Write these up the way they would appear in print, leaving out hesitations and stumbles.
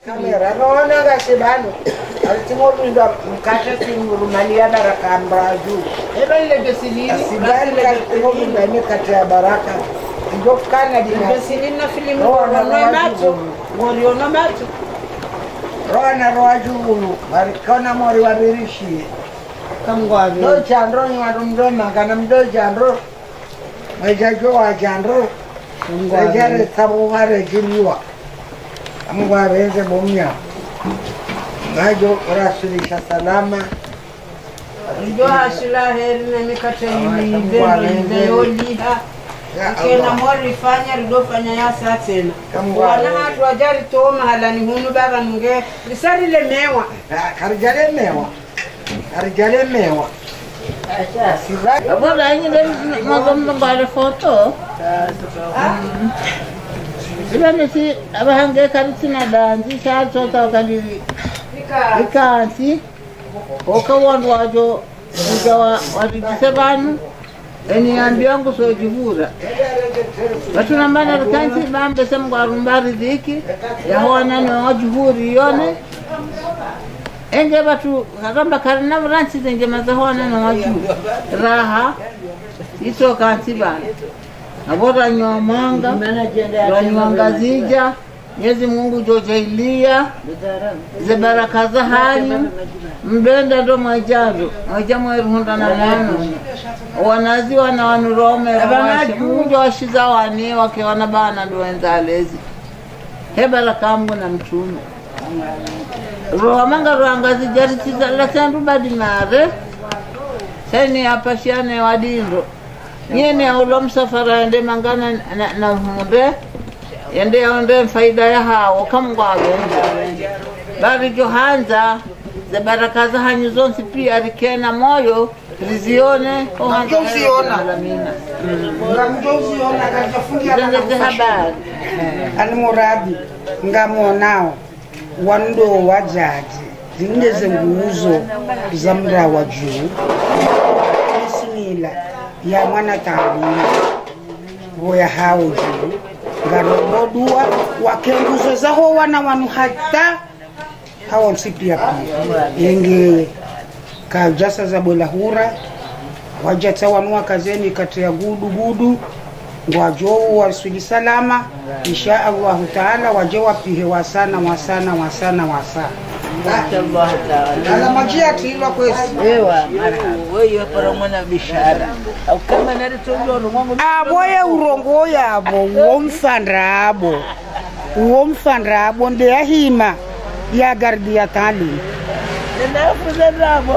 Kamera naona gasibano alitimorunda mkate simurumalia baraka ambraju eba ile besilini asibali alitimorunda mikate ya baraka ndio kana dina besilini na filimu wana macho moriona macho rona roaju barikona mori wabirishi kamgwabe no chandro ni wadumdo mangana mdo chandro majajo wa chandro ngajare tabu wale jiliwa amwa benze bomnya ngajo rasulisha salama ndio hashila heri na mikate ni ndio liha kena mori fanya rido fanya ya tena wana hatu wajari to mahala ni hunu baba nge risari le mewa karjale mewa acha bora ingine magomba bale foto Ibane si abahange karutina danzi chacho takali ikanti okawandu wajo ujawa wadisebanu eni ambiangu sojivura batuna mbana kanti bambe semgwarumbari diki yahoana no wajivuri yone enge batu kagamba karina branchi zinge mazahoana no wajivuri raha iso kanti bana abora nyomanga nyomanga zija Mwenyezi Mungu jojailia ze baraka za hanyu mbenda ndo majado majamo irunda na mwana wanazi wana wanurome Mungu washiza wani wake wanabana ndo wenzalezi he baraka Mungu na mtume roho manga roangazi jaritiza la sandu badimare seni apashiane wadindo Nyene ulo msafara ende mangana na hunde ende onde faida ya hao kamgwabe bari johanza ze baraka za hanyu zonsi pia rikena moyo rizione Ngamjosiona zende habari almuradi ngamonao wando wajaji zingeze nguzo za mra wa juu bismillah ya mwana taalimu voya hao juu ngarodua wakenguzo zaho wana wanu hata hao msipia pia yenge kajasa za bola hura wajata wanua kazeni kati ya gudu ngwajou wasuli salama insha Allah taala wajewa pihe wasana Allah taala ala majia tilwa kwesi ewa wewe para mwana bishara au kama nari toloro mwangu aboye urongo yabo uo mfandrabo nde ahima ya gardia tali ninafuza rabo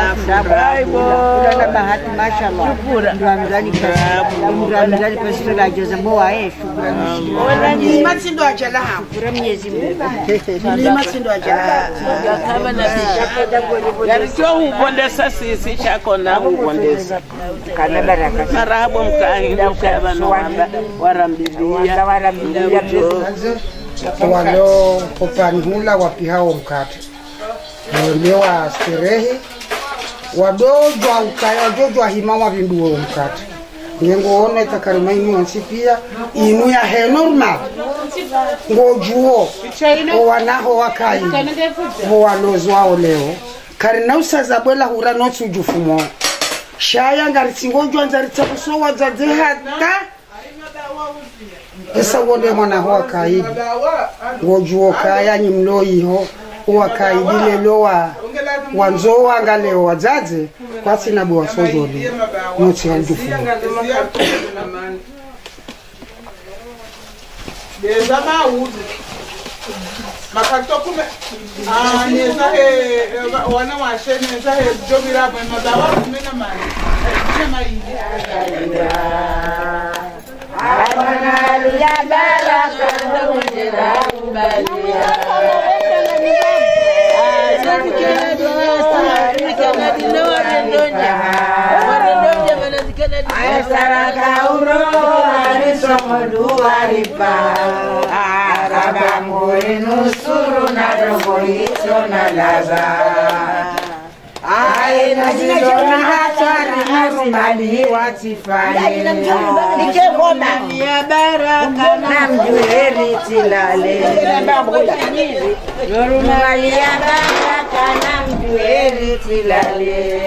Kuna bahati mashallah. Ndio amzali pesa la jaza moa shukrani. ni matindo ajala hapo Mwenyezi Mungu. ni matindo ajala kama na Yaricho ubondesa sisi chako na ubondesa Kana baraka. marabo mkahi mshabano warambibia walo kupanhula wapihao mkate lewa sterehe wadojwa ukaya jojwa himawa vinduo mkate ngengoone takarimaini wansi pia inu ya he normal ngojuo wanaho wakai walozwao leo karina usaza bwela hura notsujufumo shaya ngaritingojwa nzaritsakusowa zadze hata esa wonde mwana ho kaidi ngojuo kaya nyimloiho wakaidile lowa wanzoa ngaleo wazaze kwasi na bwa sojoli noti handufu Deza mauzi makatokume neza wana washe neza jobira bwe madawa kumena mali sema hivi Amana ya baraka ngojera kubalia Saraka uro alisomodu alipa Arabangu inusuru na robo hizo na laza aina zilona hatari mali watifanye ya baraka na mjuheri tilale Nurumali ya baraka na mjuheri tilale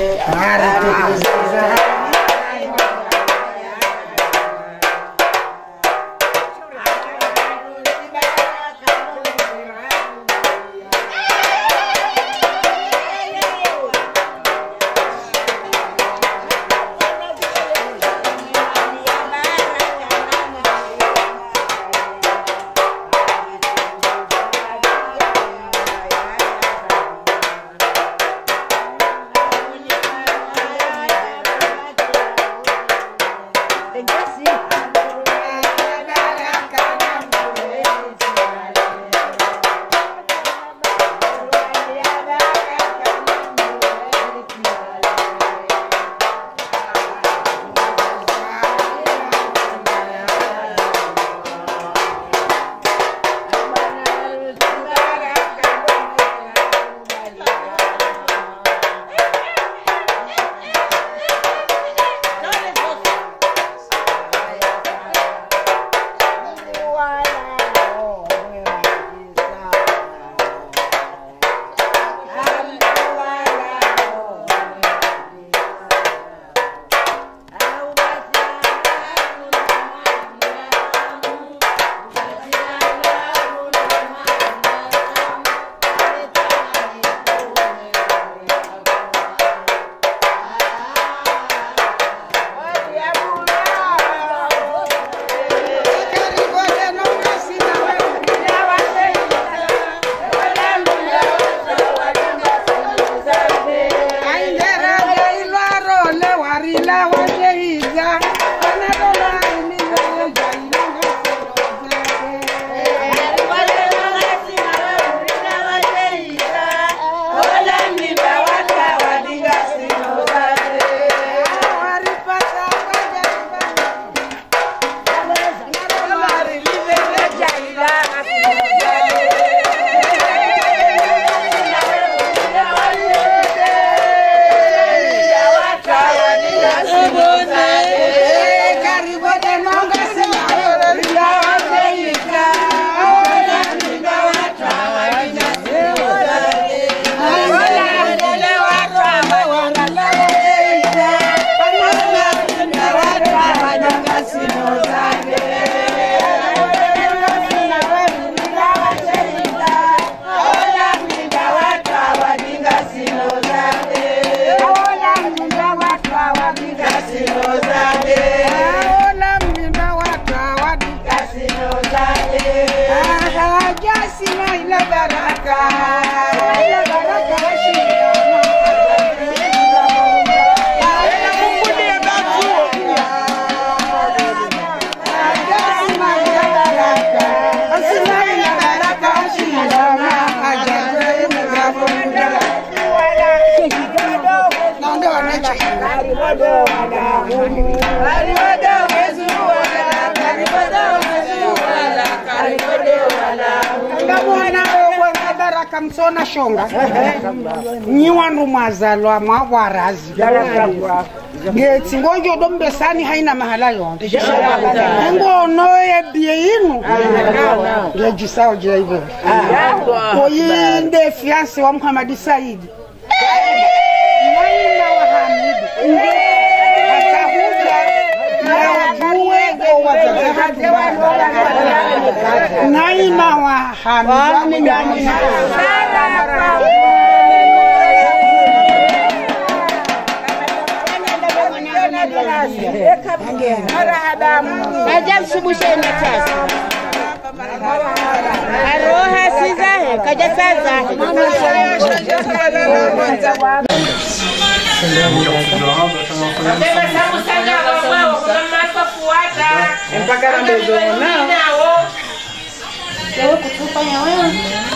Kamsona shonga nyiwandu mazalwa mawarazi ngeti ngonjo dombe sani haina mahala yonde ngono yebie inu ngejisao je hivyo koyinde fiance wa Muhammad Said naina wa Hamid akahuja naina wa Hamid Ajab subusheni tasa. Aroha sizahe kajasaza. Mpaka na mbezo nao. Leo kutufanya wewe.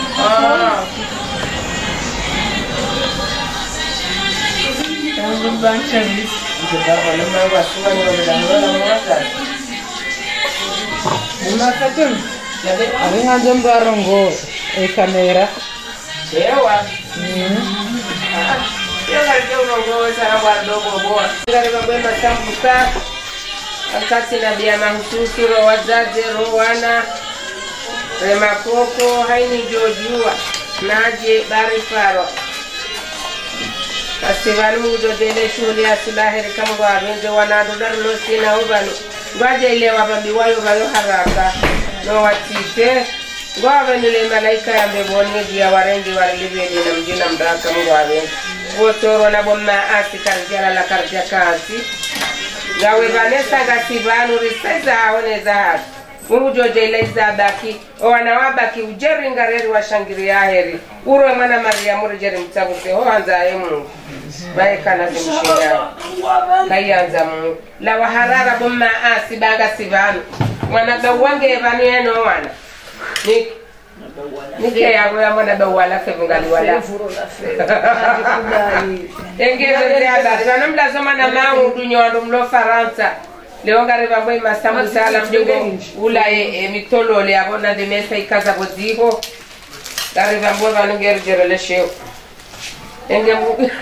Aringa jembarongo kamera. Dewa. Yoga urongo sana kwa dogo bora. Ngari babema sambuka. Akati na bia mahususu ro wazazi ro wana. Rema koko haini jojua. Naje bari faro. Asivanu mudo dele shuli asilahiri kama kwa wenje wanadudar lo sina ubanu. Gwaje ile wabambi wayo bayo haraka. No watite. Gwawe nile malaika ya mbeboni dia warengi waliveli na mjina mdaka mgwawe. Wotoro na bomma asi karjala la karja kasi. Gawe vanesa gasivanu risaiza haone za hatu. Urujo jele zabaki wanawabaki ujeri ngareri wa shangiri ya heri uro mana Maria muri jeri mtabu se ho anza emu baika na kumshinda kayanza mu la waharara bomma asi baga sivanu mwana bawange banu eno wana ni ke ya mwana bawala febungali wala engeze ya bari banamla zoma na mamu dunyo mlo Faransa leo ngare bamwe masamu sala mjongo ula mitolo le abona de mesa ikaza boziho ngare bamwe banongere jerele sheo enge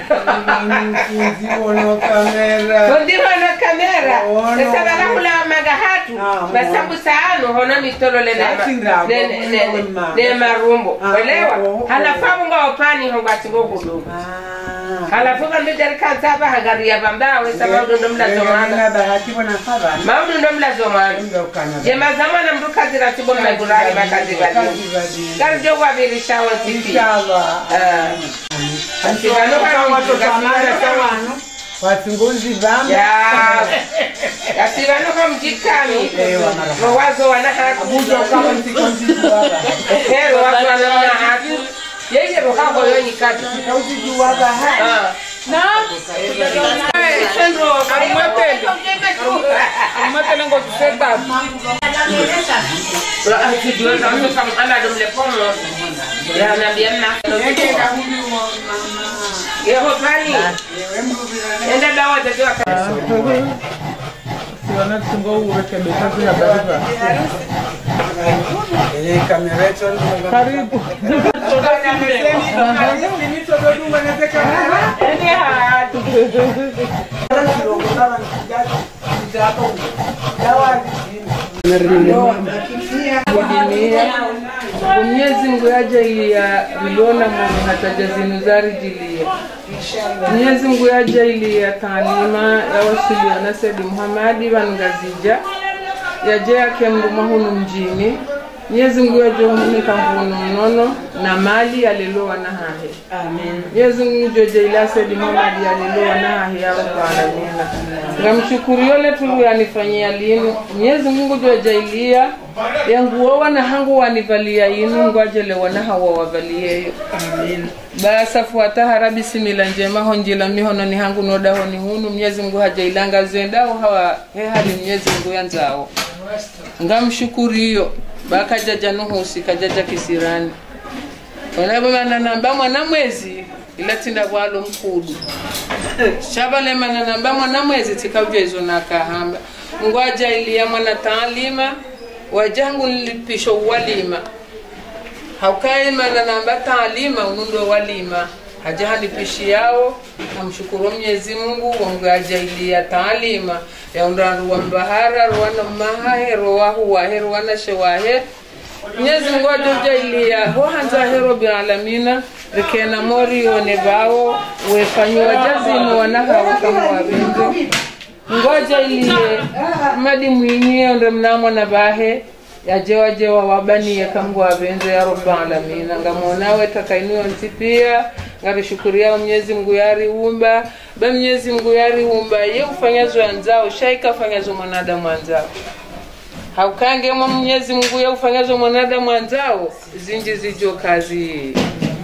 Ndivyo kamera. Ndivyo kamera sasa bana kula magahatu masamu saano hona mitolo le ne marumbo elewa halafu ngo opani ho gatigo kudu halafu kando jari kanza ba hagari ya bambawe sababu ndo mlazomana maudu ndo mlazomana jema zamana mruka ziratibo magurari makazi badi gari jogo abirisha waziki Inshallah. Asivano kama watu tamara tawano. Watunguzi vamba. Ya asivano kama mjikami wazo wanahatu Bujo kama msikonzi baba. Hero wazo wanahatu yeye roho yoni kati Kauzi juwaga hai. na sendo alimwepende alimwepende ngo kuseta la akijua kama kama ana domle pomo ya naambia na yeye hopani enda dawa tatiwa Siwana tungo uweke betazi ya bariba. Ile kamera yetu karibu. Mwenyezi Mungu ajalia miliona mwana hataja zinuzari jilia. Mwenyezi Mungu ajalia taalima ya wasilia na Said Muhammadi Wangazija yaje yake mhunu mjini. Mwenyezi Mungu ajalia kambuno mnono na mali aliloa na hahe. Amen. Mwenyezi Mungu ajalia Said Muhammadi aliloa na hahe ya Rabbana. Ngamshukuru yole tulu yanifanyia linu. Mwenyezi Mungu ajalia yangu wana hangu wanivalia yinu ngwajele wana hawa wavalie. Amen. Basa fuataha rabi simila njema honjila mihono ni hangu noda honi hunu Mwenyezi Mungu hajailanga zendao hawa hali Mwenyezi Mungu yanzao. Ngamshukuru hiyo baka jaja nuhusi kajaja kisirani. Wanabo mananamba mwana mwezi ila tinda walo mkudu. Shabale mananamba mwana mwezi tikavyezo na kahamba. Ngwaja ilia mwana taalima wajangu nilipisho walima. Haukai mananamba taalima unundo walima. Hajahani pishi yao namshukuru Mwenyezi Mungu wangu ajailia taalima ya undaru wa mbahara ruwana mahahe ruwahu wahe ruwana shewahe Mwenyezi Mungu ajailia ho hanza hero bi alamina rikena mori onebao wefanywa jazino wanaha kama wabenzo ngoja ilie madi mwinyi onde mnamo na bahe yajewa wabani ya kamwa wabenzo ya Rabbul Alamin ngamonawe takainio ntipia ngabishukuria Mwenyezi Mungu yari umba ba Mwenyezi Mungu yari umba ye ufanyazo anzao shaika fanyazo mwanadamu anzao haukange Mwenyezi Mungu ye ufanyazo mwanadamu anzao zinji zijo kazi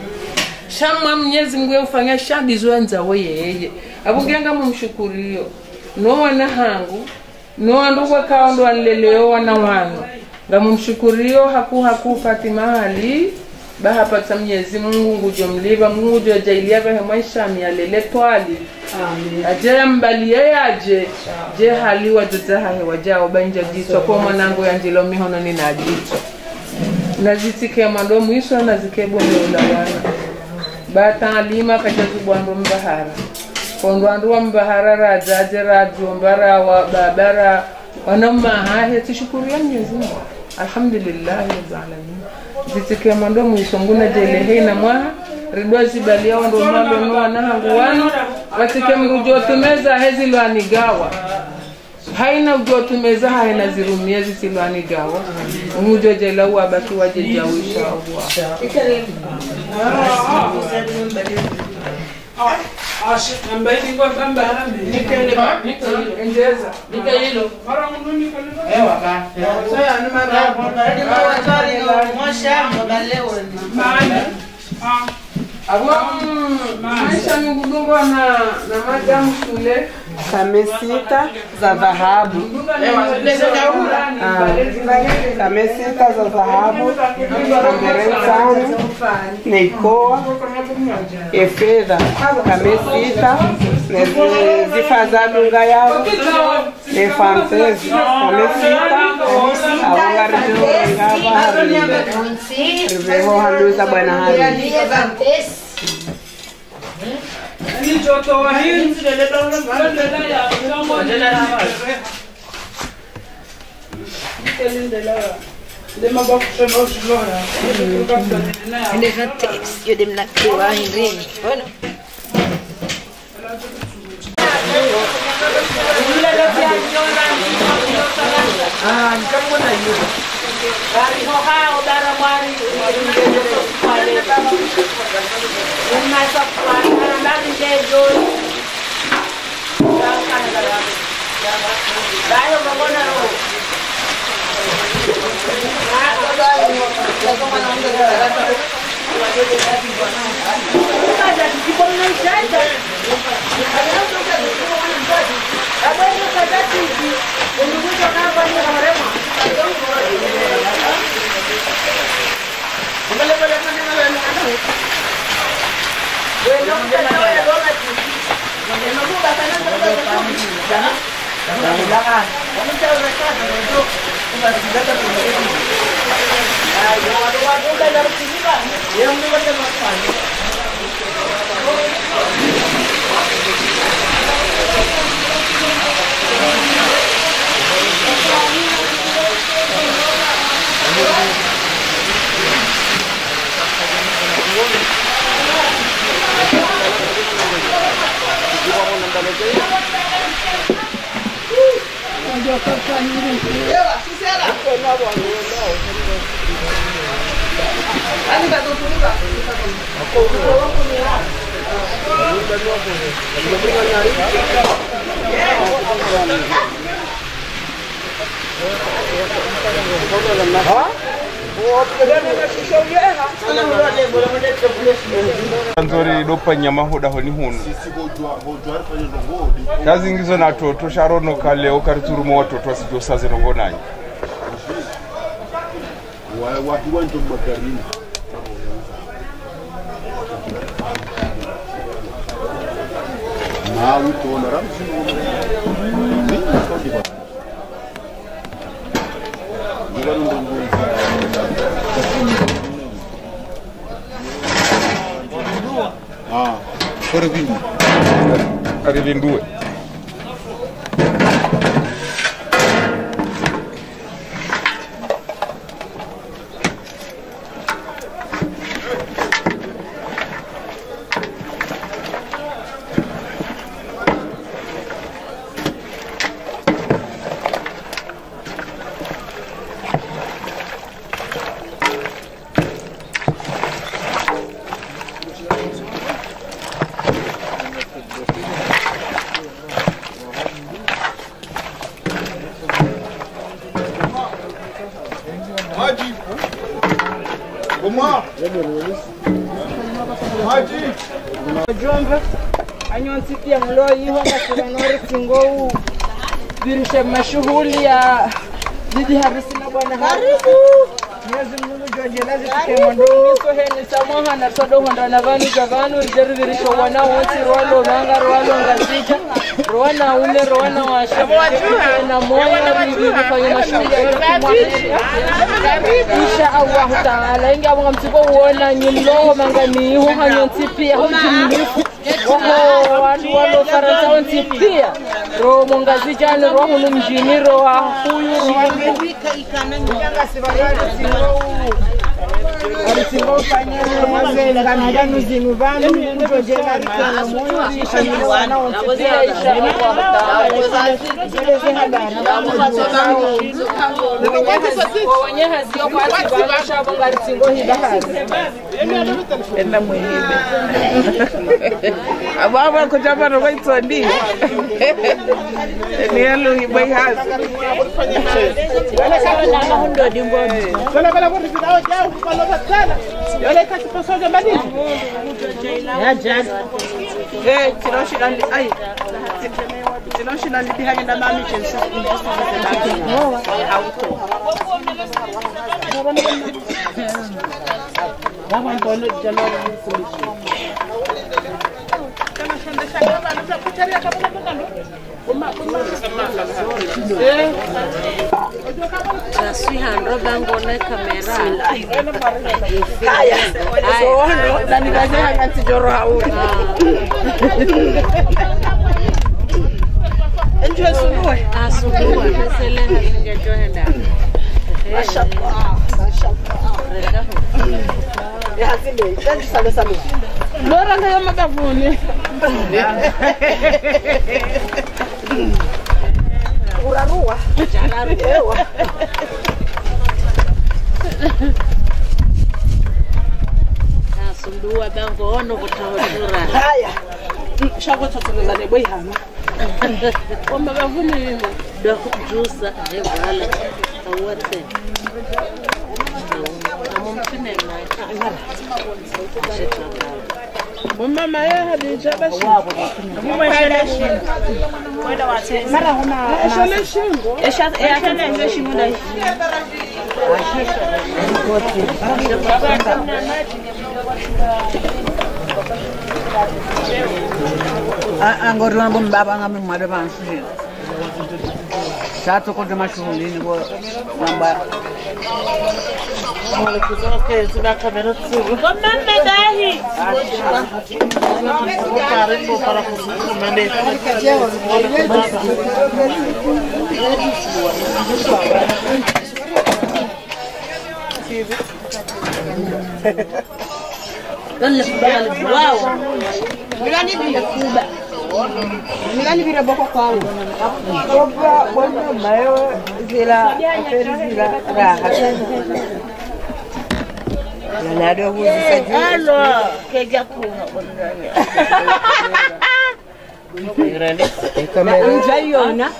shamwa Mwenyezi Mungu ye ufanya shabizo anzao yeye abungenga mumshukurio no wana hangu no andukwa kaondo anleleo wana wano ngamumshukurio haku Fatima Ali baha pata Mwenyezi Mungu ngujomliba Mungu jailia bahe maisha mialele twali. Amen. Aje mbalie yaje je hali wajaha he wajao banja jitwa kwa mwanangu yanjilo mihono ni najitwa nazitike madomu iso nazikebo ni ulawana batalima kajazu bwandu mbahara kondwandu wa mbahara rajaje rajombara wa babara wanamma hahe tishukuru ya Mwenyezi Mungu alhamdulillah rabbil alamin zitike mando muisonguna jelehe na mwaha ridwa zibalia ndo mando no na hanguwano watike mrujo tumeza hezi lwanigawa haina ujotumeza haina zirumia zisilwani gawa umujo jela wabaki waje jawisha Allah ambaye ngo bamba nikele enjeza nikayilo mara mundu nikele ewa ba sasa ni mara mosha mbalewo maana maisha migugongo na madam shule Kamesita za dhahabu. Kamesita za dhahabu. Kamesani. Neikoa. Efedha. Kamesita. Zifaza dunga yao. Nefantezi. Kamesita. Awangarijo ngaba. Riveho handuza bwana hari. ni joto wa hii Nzori dopa nyama hoda honi hunu kazi ngizo na toto sharono kale okariturumo watoto asijo saze nongonai watu wanto makarini na wito na ramsi Arivindue Jomba anyonsi pia mloi honga tunanori kingo virisha mashughuli ya didi harusi na bwana harusi heni samoha na todo honda na vanu gavanu rijaririsho wana wote rwalo manga rwalo ngazija rwana ule rwana washa na moyo rifanye mashughuli insha Allah taala inga mgamtiko uona nyimlo mangani hu hanyonti pia humjimlifu oho walo faransa wonti pia ro mongazija ni ro hunu mjini ro huyu Wamewika ikana nyanga sibagala singo. Alisingo fanya mwanzo ngana janu zinu vanu kujojela kana moyo ishani wana wotela isha wenye hasio kwa sababu shabo ngalisingo hibahari enda mwenyewe ababa kujaba ro baitodi ni alo hibai hasi wala sana na hundo dimboni wala bala kwa bidao jao kwa lota sana yale kati pasoja badini ya jana tinoshi ndani ai tinoshi ndani bihani na mami chensa auto baba mbono jana kama shondesha baba anataka kama Je suis en robe ngone kamera. Kaya. So ndani kaje hangati joro hauni. Enjoy sunue. Sunue pesele hangejoenda. Mashallah. Mashallah. Ya hazime. Thank you sana. Lora ngaya magavuni. Urarua. Janaruewa. Sundua bango ono kutawura. Haya. Shabo tutulezane boy hama. Omba bavuni mimi. Ndo kujusa evala. Awote. Amumtine na. Mama ya hadija bashi. Kwenda wate. Mara huna Shole shingo. Esha shingo ndai. Angorlambo mbaba ngami mwade bansi. Sato kwa mashughulini kwa namba. Wale kuzoke zina kamera tsuru. Mama dahi. Karibu para kusimamia. Dale kubali wow. Milani bila kuba. Milani bila boko kwangu. Baba bwana mayo zila aferi zila raha. Na ndio huzi Hello, keja kuna bondani. kamera njaiona.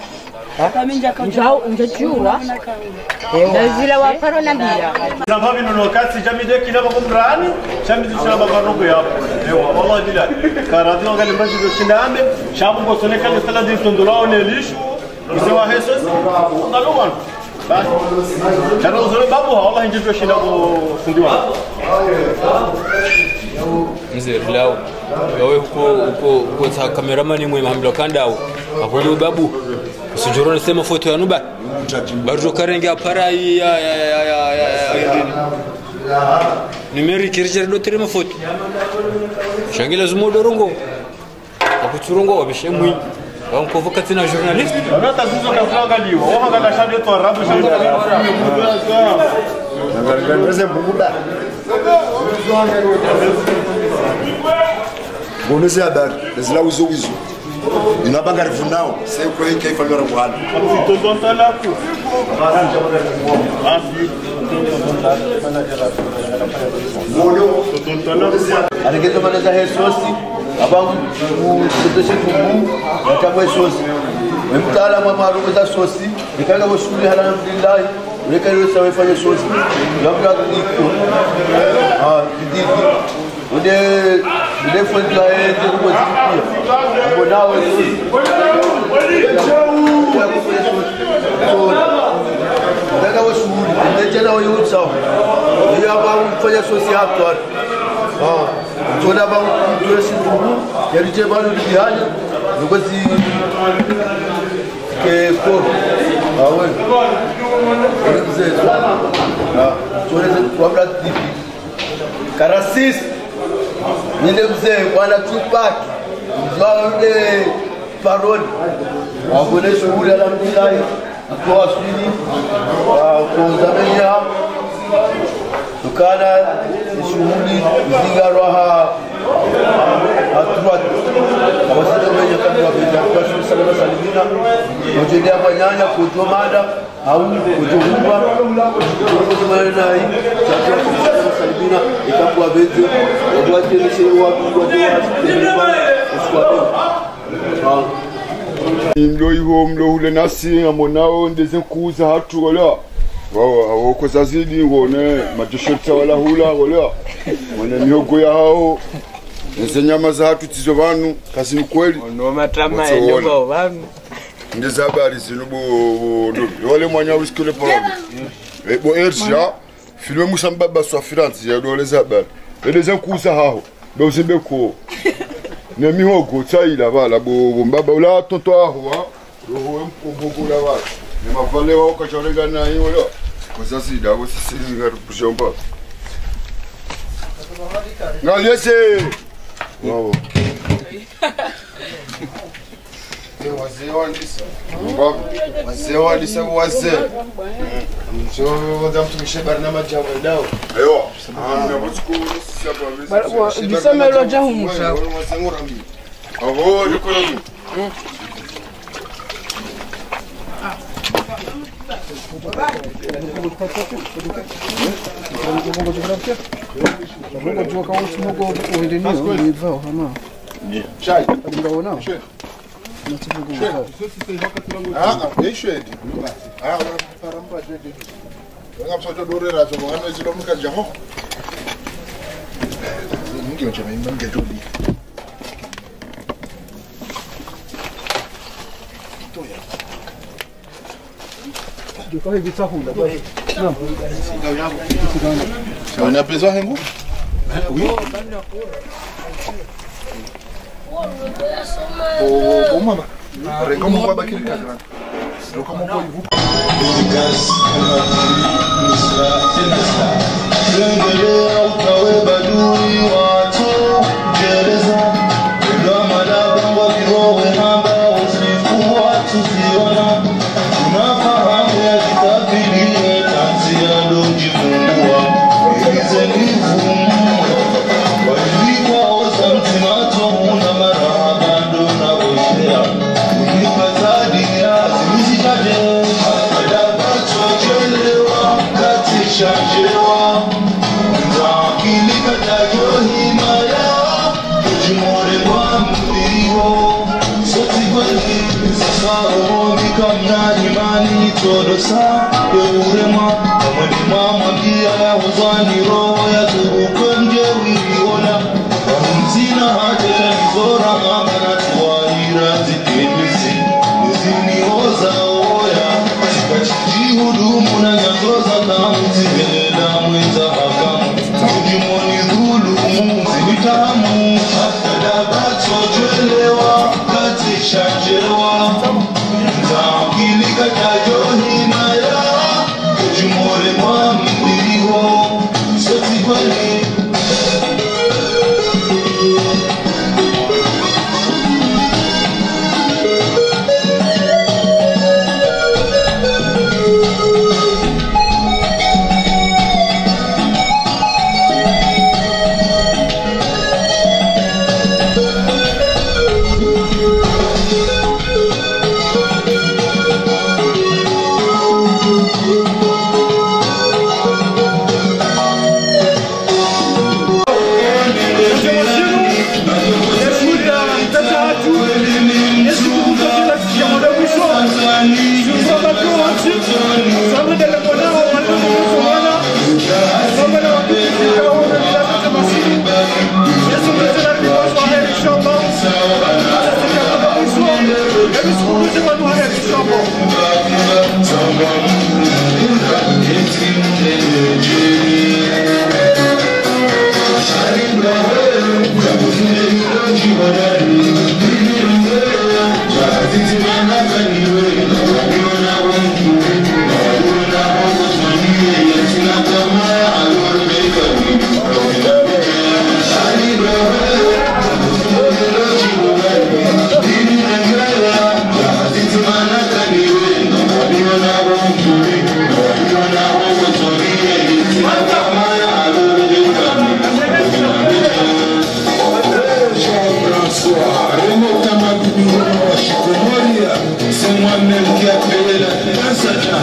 Njajua. Ndazila waparo na mbia. Sababu ni wakati jamii kila bako mrani, jamii zisha baba rogo yapo. Ewa wallahi bila. Karadi wangali mbaji ziname, shabu bosoneka ni sala ditondolao ne lishu. Kisewa hesos. Ndalwan. Basi. Kana uzuri babu wallahi njivyo shina bo fundiwa. Mzee lao. Yawe huko ta cameraman mwe mahambilo kandao. Apojo babu. Sijoro nasema foto ya nuba. Barjo karenge apara ya numeri kirjere do tere mafoto. Shangila zumo dorongo. Akuturongo wabishemwi. Wankovoka tena journalist. Ana tazizo ka kuangaliwa. Wao ngala shade to arabu shade. Ngaragaze bubuda. Bonese habari. Lazila uzo. Inabanga rifunao. Sasa kwa hiki ifanywa rwanda. Tontonta lako. Aregezo maneza hesosi abantu kudeshe kumu yatabwe sosi wemtala mwa marume za sosi ikanga boshuli alhamdulillah ureka rero sawe fanye sosi yabra diko didi ude fondla ende ko diko bonawe daga boshuli ndechela na wewe sawa hiyo hapa mfanya sosi hapo tuna ba mtuesi yarije bado ndihanya ngozi ke ko awen mzee tunaweza kuabla tipi karasis ninde mzee bwana Tupac mzee parodi abone shughuli alhamdulillah kwa swini kwa zamania tukana shughuli zingaroha atrat abasita mwenye kabla kwa shughuli salama salimina mjendea manyanya kutomada au kutumba kutumana nai salama salimina ikakuwa bezi watu nishewa mlo iho mlo hule nasi amonao ndeze kuza hatu wala wao kwa zazidi wone majoshota wala hula wala wone mihogo ya hao nze nyama za hatu tizo banu kazi ni kweli no matama yenyo banu ndeze habari zinubo wale mwanya usikule porobe bo ersha filme musambaba so France ya dole za habari ndeze kuza hao do zimbe ko ne mihogo tsaila bala bo mbaba ula tonto aho roho mkogo la bala ne mavale wao kachorega na hiyo leo kwa sasa dawo sisi ngarukushomba ngaliese wao wazee wazee mcho mtumishe barnama jamu dao ayo biseme lo jahumu sawa avo yuko na Chai. On a besoin de vous? Oui. Oh, maman. Comment on va baquer le cadre? Comment on vous? Todosa yeurema amani mama kia ya uzani roho ya turukonje wiliona mzina haja nizora amana tuwaira zikemisi nizini oza oya sikachiji hudumu na nyangoza kamuzibela mwenza hakamu ujimoni dhulumu zinitamu akadabato jwelewa katishanjewa Kilika tajohi maya Kujumore mwa mbiriho Soti kweli It's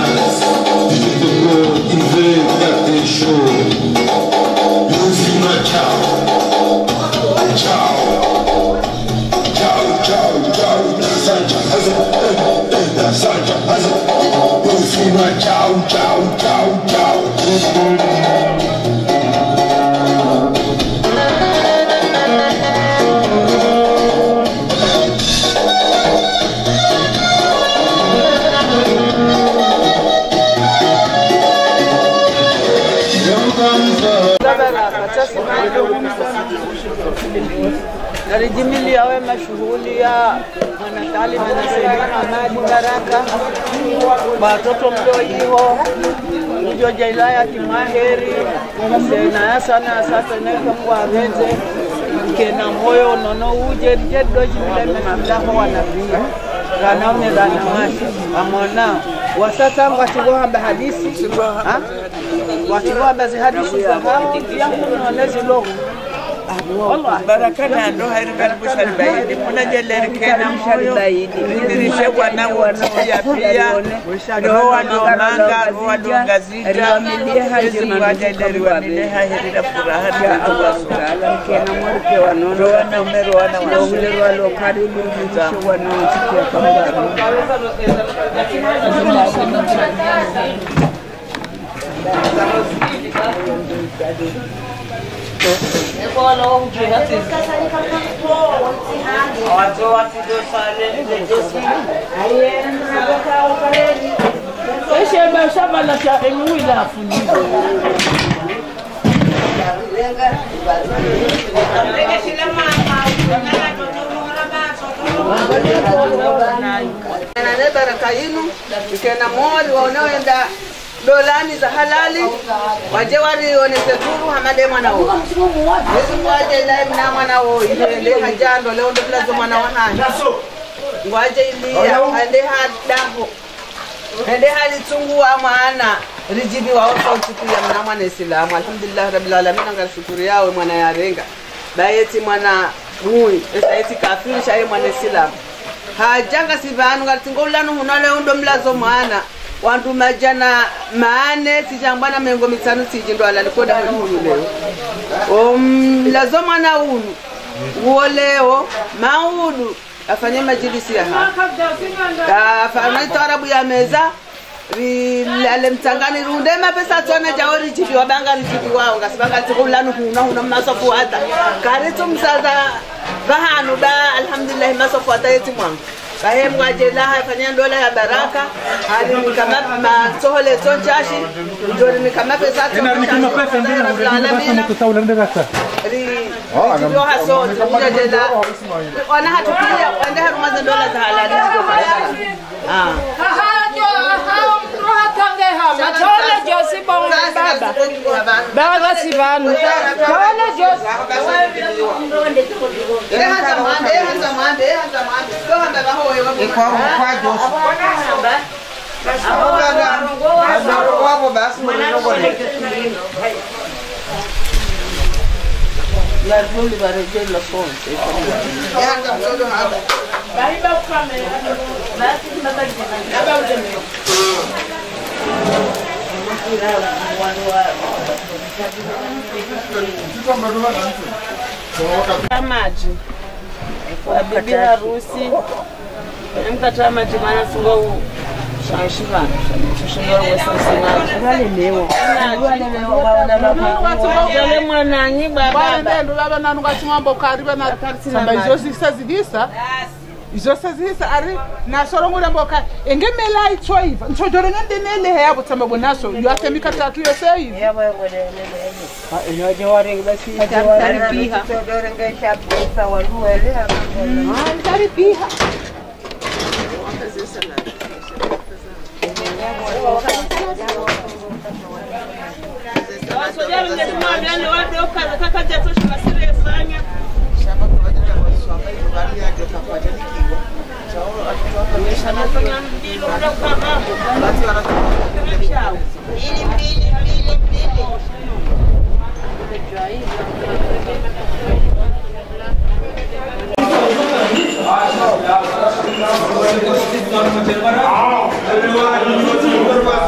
dance. In the world, invade that they show. Losing my child. Ciao. Ciao, ciao, ciao. Da Sanja Hazard. Da Sanja Hazard. Losing my ciao, ciao, ciao, ciao. Narijimili awe mashughuli ya mwanataalima na Sayyid Hamadi Baraka watoto mdoiho ujo jailaya kimaheri sena sana sasa neka mwareze kena moyo nono uje jedoji mile mamdaho wanabia ranaume ranamashi amona wasata watigohamba hadisi watigohamba zihadisi zahabu yangu nonezi logo والله بركنا ndo hairikaribu sharibaidi muna jeleri kena moyo ndirishe wana pia roho wanaomanga roho wanaongazija hizi wajeleri wamileha hirira furaha ya Allah subhanahu kena moyo ke wanono wanaume wana wanaule walo karibu ndirishe wanaochikia kama baraka yenu ikena mori wanaoenda dolani za halali waje warione seturu hamade mwana wao Yesu waje ile mna mwana wao ile hajando leo ndo plazo mwana wa hani ngwaje ilia ande hadambo ande hali tungua mwana rijibi wao sauti ya mna mwana Islamu alhamdulillah rabbil alamin anga shukuru yao mwana yarenga bayeti mwana huyu eti kafiri shaye mwana Islamu hajanga sivanu ngatingolano hunale ndo mlazo mwana wantu majana maane sijambana mengo mitano sijindo alalikoda hulu leo lazo mwana unu uoleo maudu afanye majilisi ya afanye tarabu ya meza ale mtangani runde mapesa tone jawori jibi wabanga jibi wao ngasibanga tikulanu huna masofu hata karitu msaza bahanu da alhamdulillah masofu hata yeti mwangu kahe mwajela hafanya dola ya baraka hali ni kama matohole tonchashi ndio ni kama pesa nikima pesa ndio kusaula ndio sasa ndio haso ndio wana hatukia wende harumaza dola za halali ndio Matole Josi bon baba. Baba sivanu. Matole Josi. Hata mande. Kwa baba hoyo. Kwa Josi. Hapo basi la ruli bareje la fonte. Yanga mtoto hapa. Baiba kamera. Basi mtaji. Baba ujeme. Maji kwa bibi harusi mkata maji maana sungo shashika shashika wasasa wale leo wale mwananyi baba ndo baba nanu ngachimambo kariba na samba izo sazisa ari nasorongula mboka engemela itsoiva ntsojoro ndenele yabo tsamba bonaso yate mikatatu yose hivi yabo inoje warenga basi taripiha ntsojoro ngeshabisa waluele taripiha wasojalo ngetumwa ndani wado kaza kakaja tosha masire fanya shamba kwa ajili ya waswamba ibali yake tapaje nikiwa chao atatoa anafanya mbilo ndio kama basi wanatoka chao mbili Ah,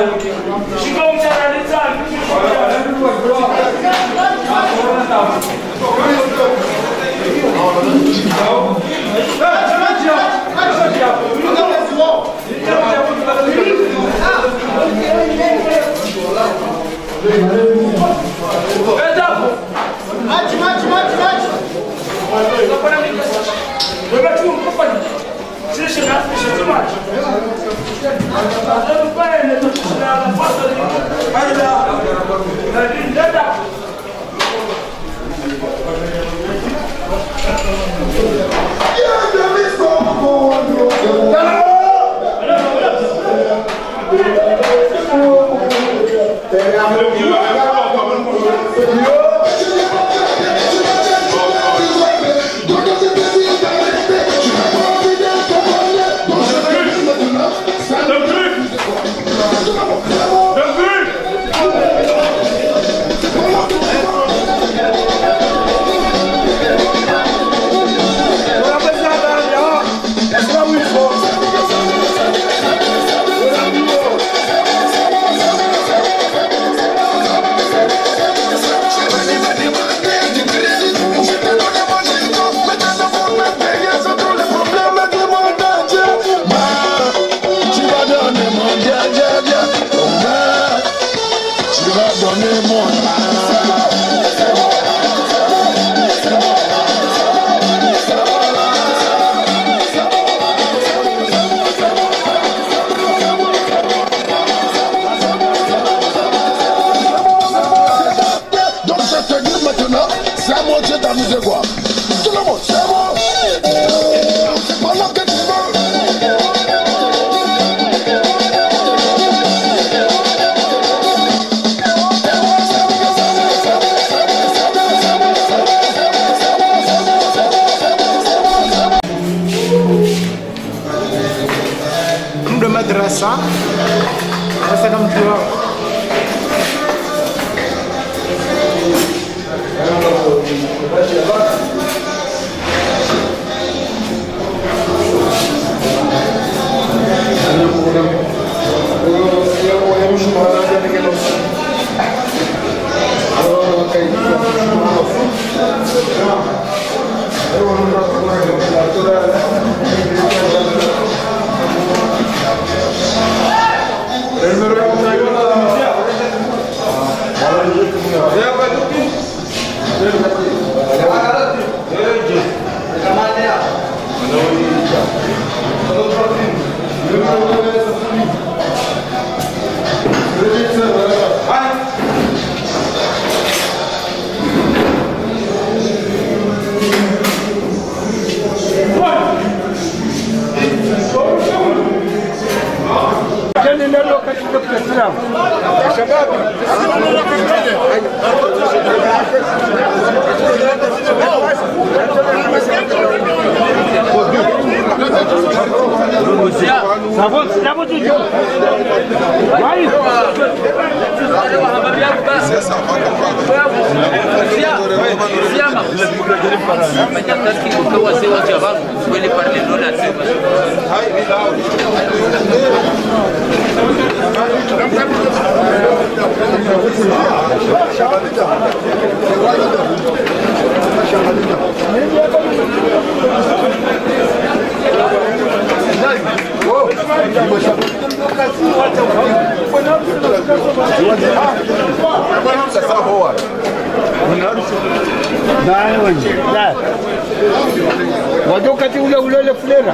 Wakati ule ule fulera.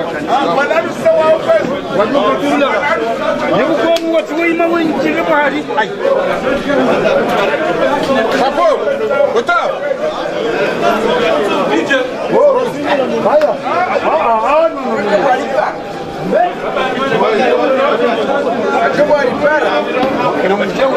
Wakati ule. Hebu kwa watu wima wengi bahari. Ai. Hapo. Kota. Haya. Acabou aí, pera. Que não me deu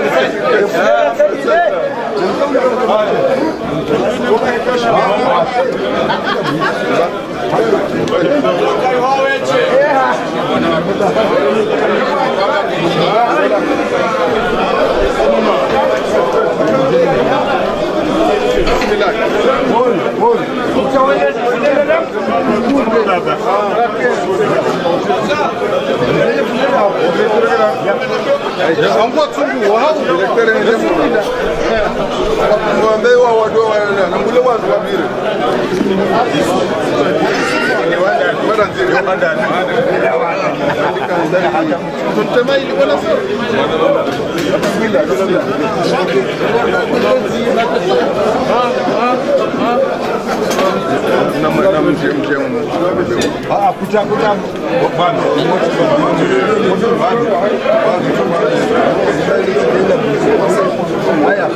Angua tungu wao elektere ndio. Ngombe wao wado wana na mule watu wabire. Mara nzuri banda. Tuntema ili wala sio. Kuta bwana. Haya.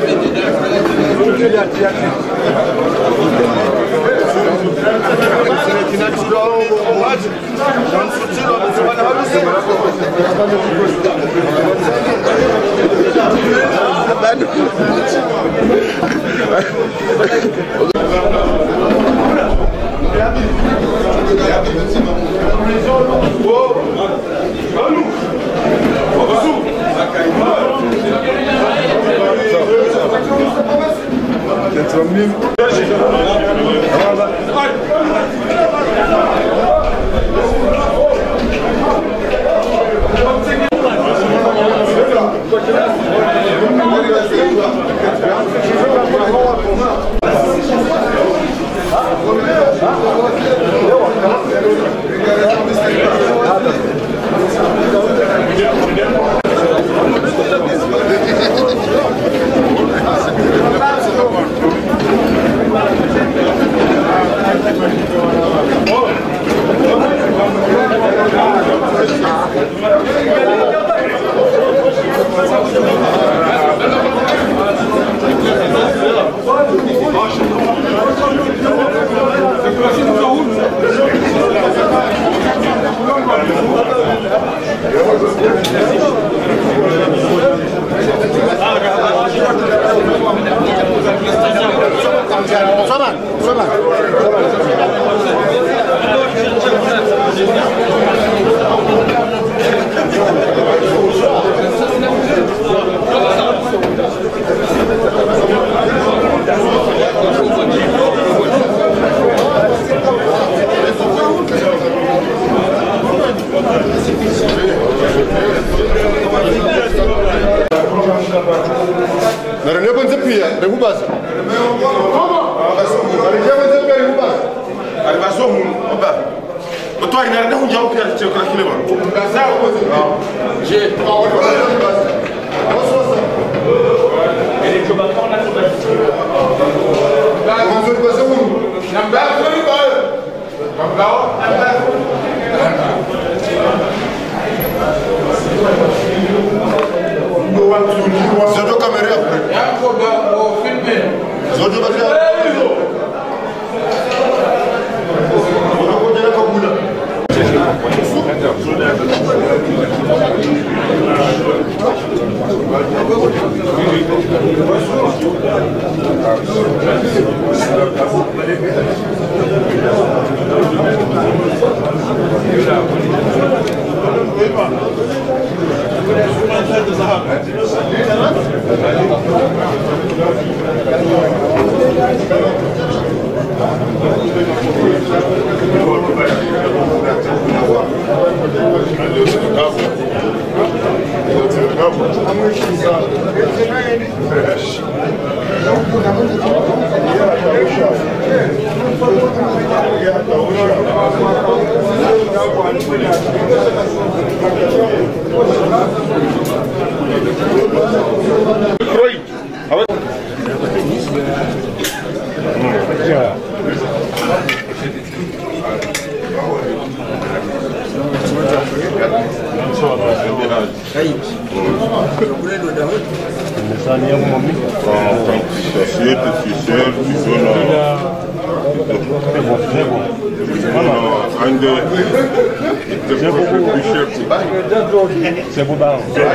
C'est bon,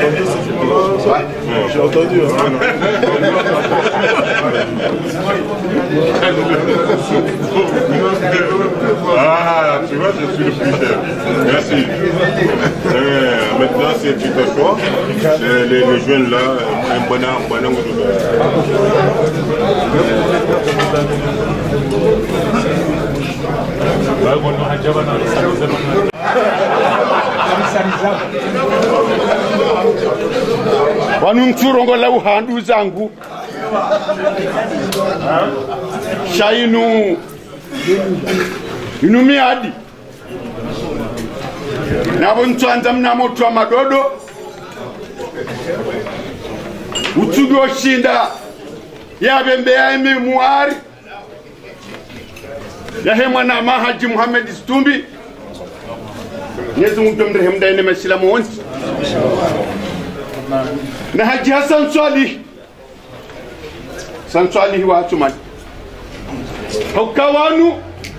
j'ai entendu. Ah, tu vois, je suis le plus cher. Merci. Maintenant, c'est tu t'assois. Les jeunes là, un bon an. Wanu mturongola uhandu zangu shainu miadi nabo ntwanza mnamoto wa madodo utugi oshinda yabembe ya eme muari yahemwa na mahaji Muhammad Stumbi Yesu mtumrehemu daine masilamu wonsi na Haji Hassan Salih wa Atuman hukawanu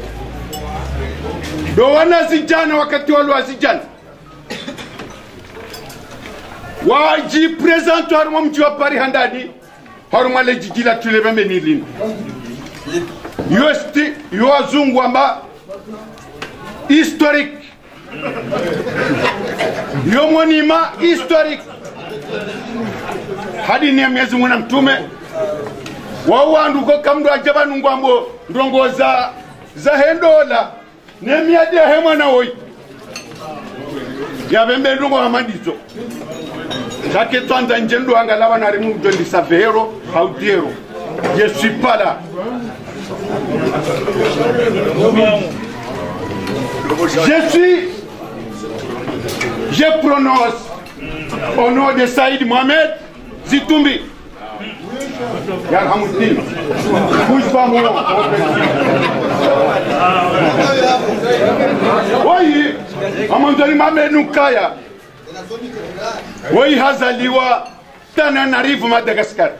do wana zijana wakati walu wa zijana waji present harmo mji wa Paris handadi harmo le jijila tulebe menilini yosti yoazungu amba historique yo monima historique hadi ni Mwenyezi Mungu na mtume wawandu ko kamdo ajabanu ngwambo ndongoza za hendola nemiade hemwa na oyi yabembe ndongo amandizo take twanza njendo angalaba na rimu dondi savero haudiero je suis pas là je prononce au nom de Saïd Mohamed Zitumbi Yarhamuddin Wai amandali mamenu kaya Wai hazaliwa Tananarivu Madagascar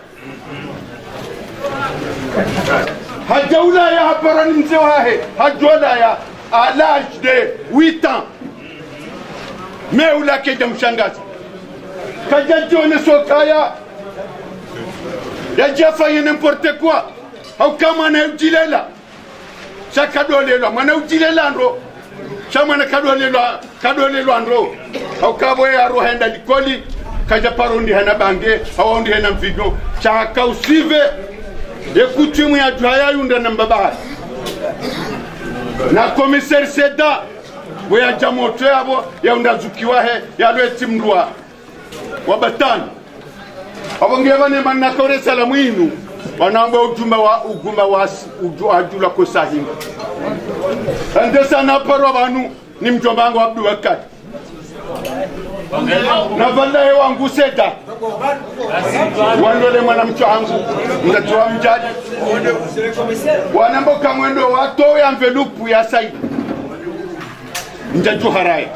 Hajaula ya haparani mzewahe Hajola ya à l'âge de 8 ans Meula keja mshangazi Kajajone sokaya Yaja faye n'importe quoi Au kama na ujilela Chaka dolelo Mana ujilela nro Chama na kadolelo nro Au kabo ya rohenda likoli Kaja parundi hana bange Hawaundi hana mfido Chaka usive Ekutumu ya juhaya yunda na mbabahari na commissaire Seda weya jamoto yabo ya undazukiwa he ya lweti mdua wabatani abongeba ne manakore salamu inu wanamba ugumba wa ajula ko sahinga ande sana paro banu ni mjomba wangu Abdul Wakati na vallahi wangu Seda wanole mwanamke wangu mnatoa mjaji wanamboka mwendo wato ya envelope ya Said njaju harai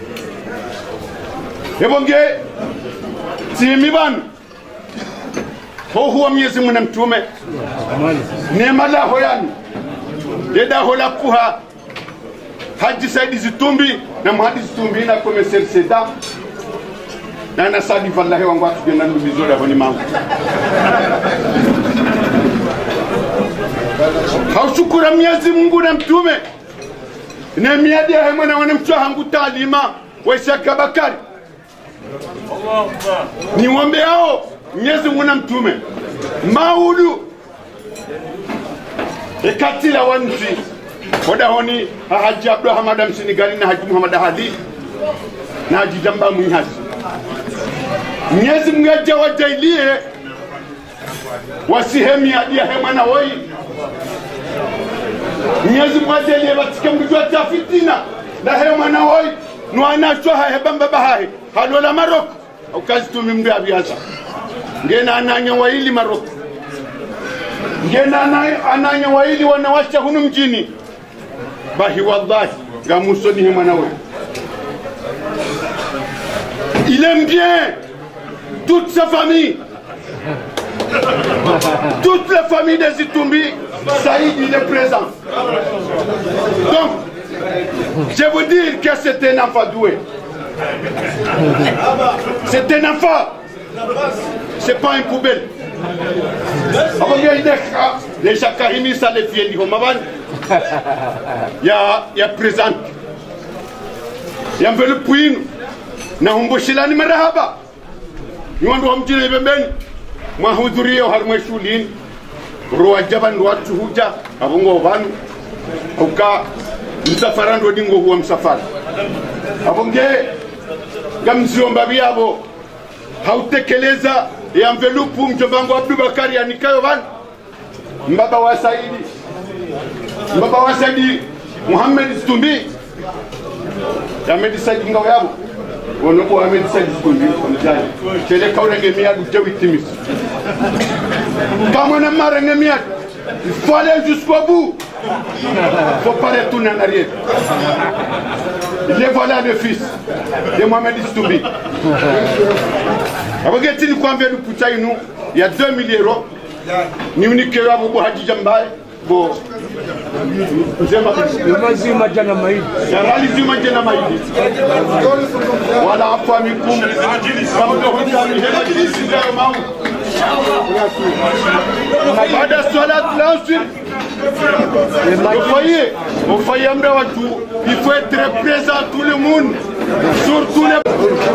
ebonge timi banu huwa Mwenyezi Mungu na mtume neema la hoyani deda hola kuha Haji Said Zitumbi na Muhammad Zitumbi na commissaire Seda na nasali vallahi wangu atugenda ndubizora boni mangu haushukura Mwenyezi Mungu na mtume na miadi ya mwana mchwa hangu Talima wa Ishaka Bakari ni wambe hao Mwenyezi Mungu na mtume maudu ekatila wanzi koda honi Haji Abdul Hamad Msinigali na Haji Muhammad Hadi na Haji Jamba Mwihazi Mwenyezi Mungu ajawajailie wasihemi hadi ya hema na woi Mwenyezi Mungu ajailie batike mjua tafitina na hema na woi nuana chwa hebamba bahahi halola Maroko au kazi tumimdu ya biasa ngena ananya waili Maroko ngena ananya waili wanawasha hunu mjini bahi wallahi gamusoni hema na woi il aime bien toute sa famille. Toute la famille des Zitumbi, Saïd il est présent. Donc, je vous dire que c'est un enfant doué. C'est un enfant. C'est pas une poubelle. Les Chakahimi, ça les filles du Homavan. Il y a présent. Il y a un peu le puin. Na humboshilani marahaba nyondo hamjine bembeni mahudhurio harmwe shulini ruwa jaban watu huja abungo banu uka msafara ndo dingo huwa msafara abonge gamziomba byabo hautekeleza ya mvelupu mjombangu Abdubakari anikayo bana mbaba wa Saidi Muhammad Stumbi Ahmed Saidi ngao yabo wono Ahmed Saidi Stumbi mjani chele kaurenge miadu tewitimis kama na marenge miadu il faut aller jusqu'au bout faut pas retourner en arrière les voilà le fils de Mohamed Stumbi abageti ni kwambia duputa inu ya 2000 euros ni unikero abo Haji Jambaye bo Mazima jana maidi zima jana maidi wala afa mikum kama ndo hutani majlisi ndio mau baada salat l'asr vous voyez il faut être présent tout le monde surtout les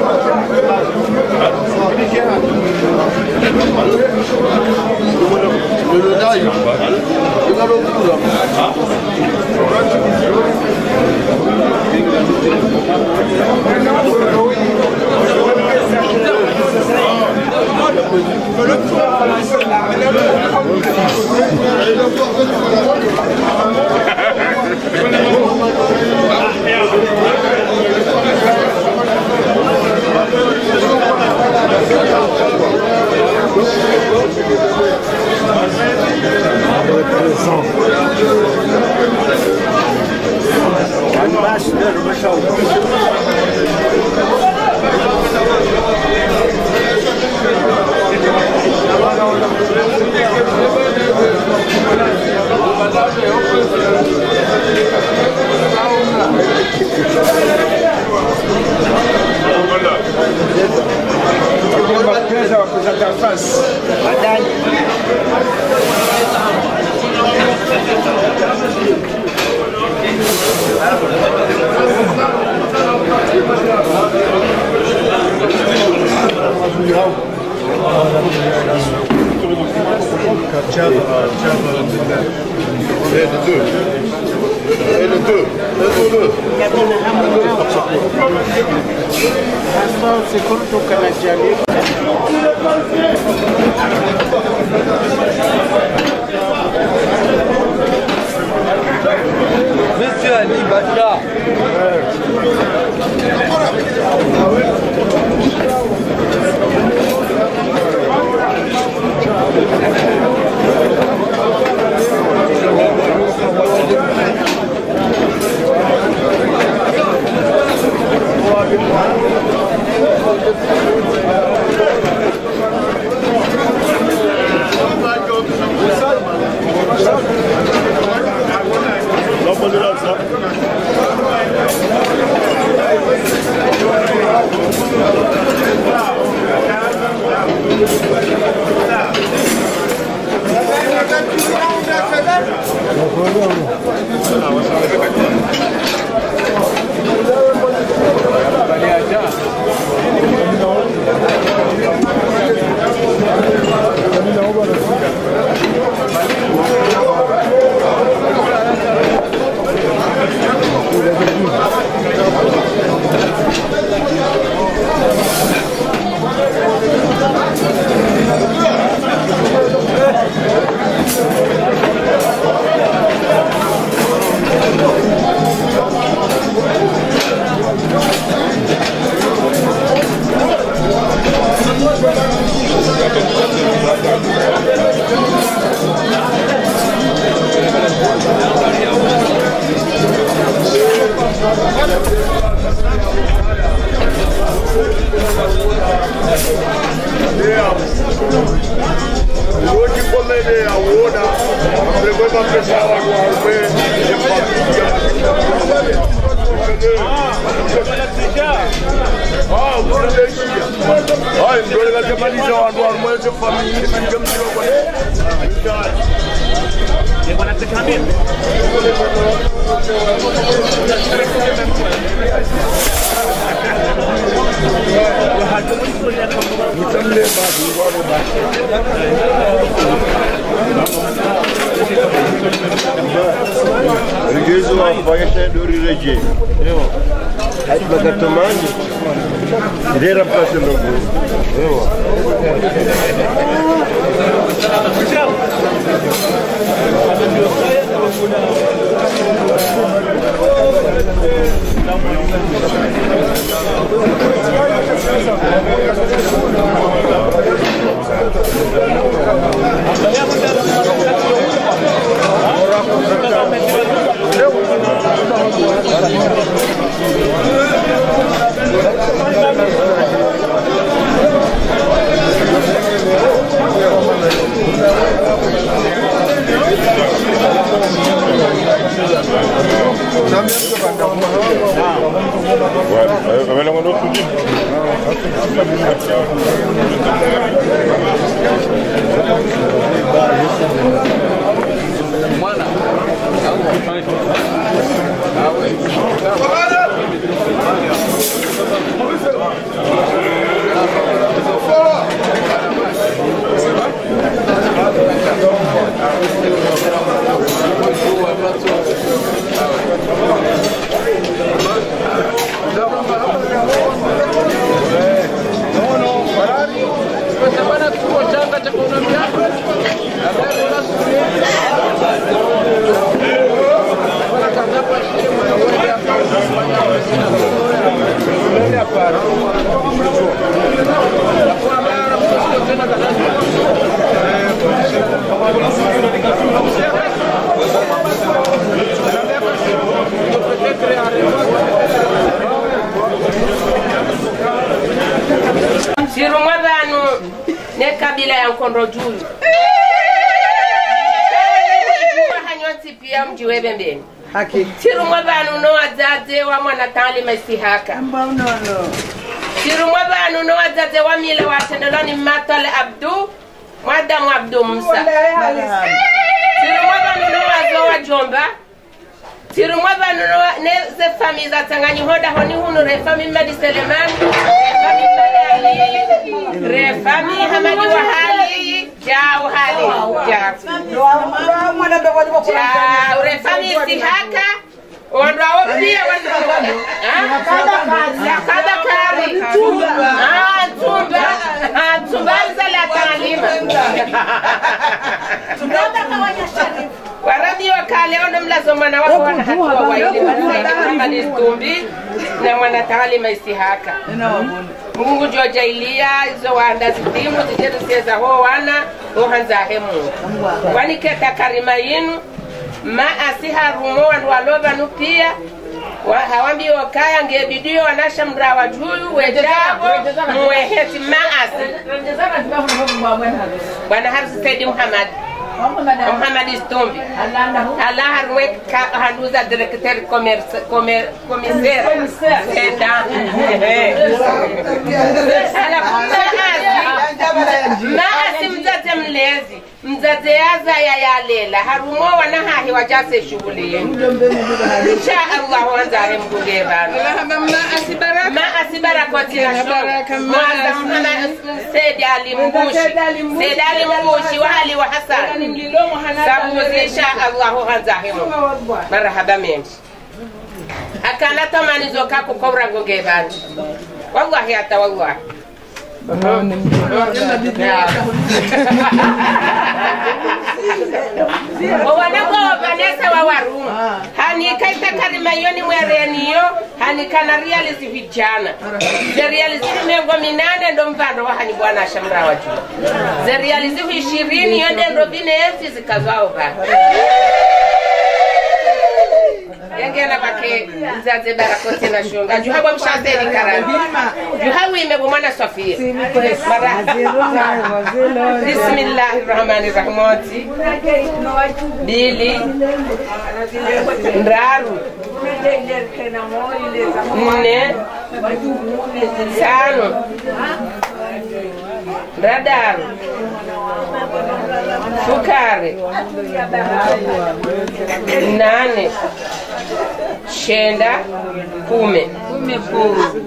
Monsieur Ali Bata. Mutamle ba Rigezo wafanya dori reje. Hadi bagatomani. Ndera mpase ndogo. Sirumwa banu ne kabila ya Nkondo Julu. Hanyoti pia mji webembeni. Haki. Sirumwa banu no wazaze wa mwana Taalima Isihaka. Sirumwa banu no wazaze wa mila wa Tendeloni Matal Abdu, Madamu Abdu Musa. Sirumwa banu no wazo wa Jomba. Sirumwa banu no ne ze famille za Tanganyika hoda honi hunu re famille Madi Seleman, famille Madi Ali, re famille Hamadi Wahali, Jao Hali, Jao re famille Isihaka, wandrao pia wandrao, kada kari, tumba zala Taalima. Waradi wakale ono mlazo mwana wako wana hatua waili Muhammad Tumbi na mwana Taalima Isihaka. Mungu jojailia izo wanda zitimu zijetu seza ho wana uhanza hemu. Wani keta karima yinu ma asiha rumo wandu waloba nupia hawambi wakaya ngebidio wanasha mrawa juyu wejabo mweheti maasi. Bwana Harisi Saidi Muhammad Istumbi Allah harwe handuza directeur commissaire senda maasi mzate mlezi mzate yaza ya yalela harumo wanahahi wajase shughuli insha Allah wanzare mgunge bana ma asibara kwa tina Said Ali Mbushi wa Ali wa Hassan sabu insha Allah wanzahimu marhaba menshi akana tamani zoka kukobra ngunge bana wallahi hata wallahi Owanako Vanessa wa Warumu hani kaita karima yoni mwereniyo hani kana realize vijana ze realize mengo minane ndo mfano wa hani bwana shamra wa juu ze realize 20 yonde ndo binesi zikazao ba yengena bake nzaze barakoti na shonga juhaba mshazeli karani juhawi imebumana Sofia Bismillahirrahmanirrahim Bili Ndaru Nne Sano Radaru Fukari Nane Shenda Kume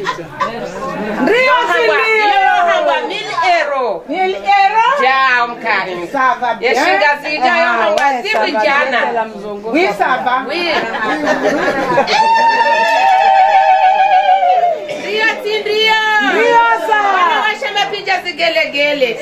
Ndio hamba 1000 euro Jao mka kani. Sava. Yeshinga zija yo wazibu jana. Oui, sava. Oui. Ndio tindio. Ndio sa. Wanawasha mapicha zigelegele.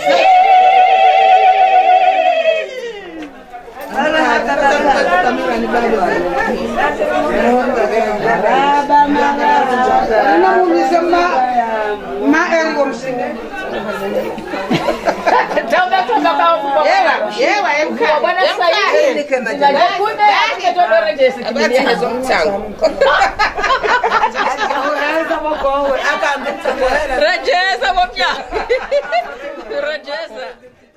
Rejeza